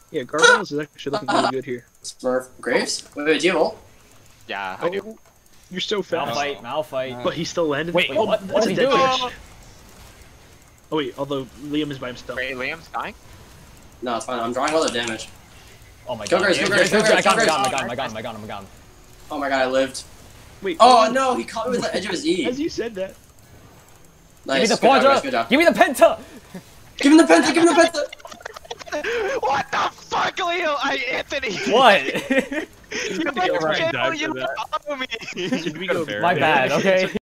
Yeah, Gargoyles is actually looking really good here. Smurf. Graves? Wait, do you have ult? Yeah, I do. Oh, you're so fast. Malphite. But he still landed. Wait, oh, what? That's What a is he dead doing? fish. Oh wait, although Liam is by himself. Wait, Liam's dying? No, it's fine. I'm drawing all the damage. Oh my Go god. Graves, go Graves, go Graves, I got go him, Graves. I got him. Oh my god, I lived. Wait. Oh no, he caught me with the edge of his E. As you said that. Nice. Give me the Good job, guys, quadra! good job. Give me the penta! Give him the penta, give him the penta! What the fuck, Leo? Anthony! What? You Right, follow me! Should we go My bad, okay?